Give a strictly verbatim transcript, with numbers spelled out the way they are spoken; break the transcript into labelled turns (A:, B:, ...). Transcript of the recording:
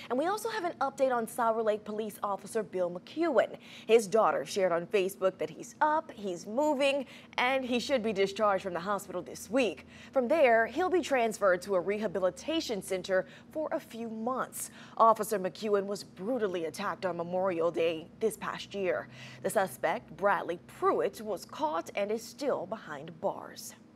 A: And we also have an update on Sour Lake Police Officer Bill McKeon. His daughter shared on Facebook that he's up, he's moving, and he should be discharged from the hospital this week. From there, he'll be transferred to a rehabilitation center for a few months. Officer McKeon was brutally attacked on Memorial Day this past year. The suspect, Bradley Pruitt, was caught and is still behind bars.